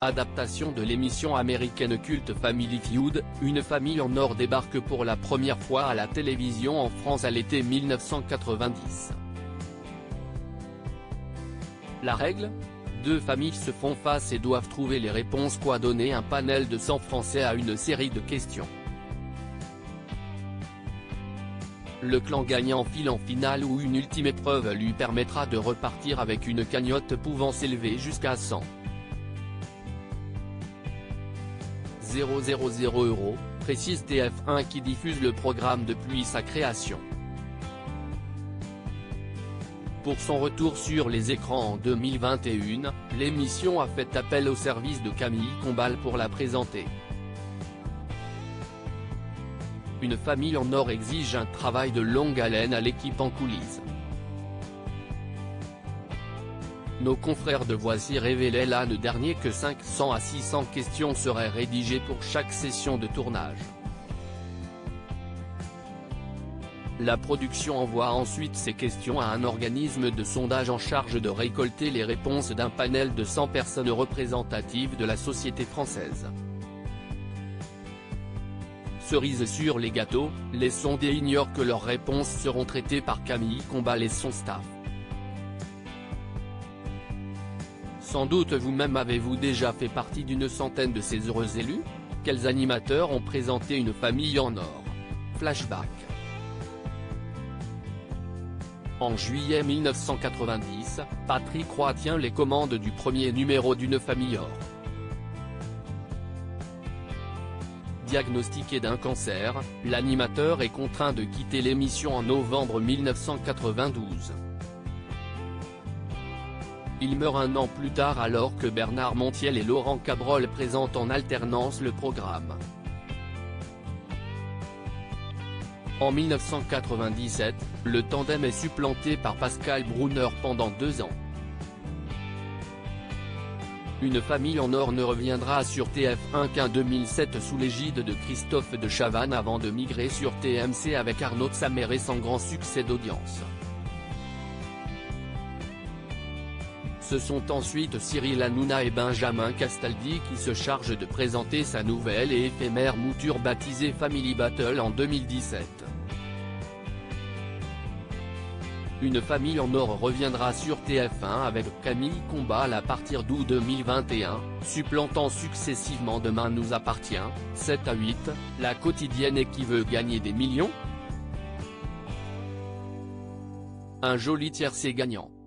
Adaptation de l'émission américaine culte Family Feud, une famille en or débarque pour la première fois à la télévision en France à l'été 1990. La règle ? Deux familles se font face et doivent trouver les réponses. Quoi donner un panel de 100 Français à une série de questions. Le clan gagnant file en finale où une ultime épreuve lui permettra de repartir avec une cagnotte pouvant s'élever jusqu'à 100 000 €, précise TF1 qui diffuse le programme depuis sa création. Pour son retour sur les écrans en 2021, l'émission a fait appel au service de Camille Combal pour la présenter. Une famille en or exige un travail de longue haleine à l'équipe en coulisses. Nos confrères de Voici révélaient l'an dernier que 500 à 600 questions seraient rédigées pour chaque session de tournage. La production envoie ensuite ces questions à un organisme de sondage en charge de récolter les réponses d'un panel de 100 personnes représentatives de la société française. Cerise sur les gâteaux, les sondés ignorent que leurs réponses seront traitées par Camille Combal et son staff. Sans doute vous-même avez-vous déjà fait partie d'une centaine de ces heureux élus ? Quels animateurs ont présenté une famille en or ? Flashback. En juillet 1990, Patrick Roy tient les commandes du premier numéro d'Une famille or. Diagnostiqué d'un cancer, l'animateur est contraint de quitter l'émission en novembre 1992. Il meurt un an plus tard alors que Bernard Montiel et Laurent Cabrol présentent en alternance le programme. En 1997, le tandem est supplanté par Pascal Brunner pendant 2 ans. Une famille en or ne reviendra sur TF1 qu'en 2007 sous l'égide de Christophe de Chavannes avant de migrer sur TMC avec Arnaud de Samer sans grand succès d'audience. Ce sont ensuite Cyril Hanouna et Benjamin Castaldi qui se chargent de présenter sa nouvelle et éphémère mouture baptisée Family Battle en 2017. Une famille en or reviendra sur TF1 avec Camille Combal à partir d'août 2021, supplantant successivement Demain nous appartient, 7 à 8, La quotidienne et Qui veut gagner des millions ? Un joli tiercé gagnant.